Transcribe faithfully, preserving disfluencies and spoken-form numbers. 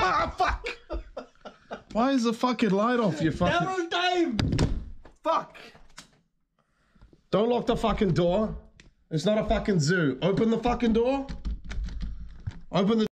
Ah, fuck! Why is the fucking light off, you fucking... Arrow time! Fuck! Don't lock the fucking door. It's not a fucking zoo. Open the fucking door. Open the